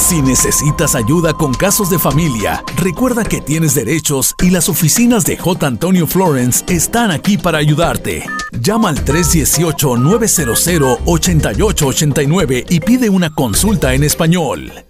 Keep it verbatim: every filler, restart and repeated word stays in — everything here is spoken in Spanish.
Si necesitas ayuda con casos de familia, recuerda que tienes derechos y las oficinas de J. Antonio Florence están aquí para ayudarte. Llama al tres uno ocho, nueve cero cero, ocho ocho ocho nueve y pide una consulta en español.